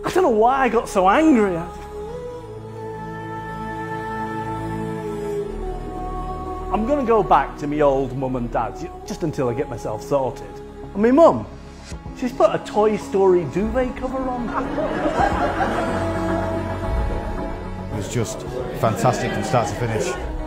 I don't know why I got so angry. I'm gonna go back to my old mum and dad's just until I get myself sorted. And my mum, she's put a Toy Story duvet cover on. It was just fantastic from start to finish.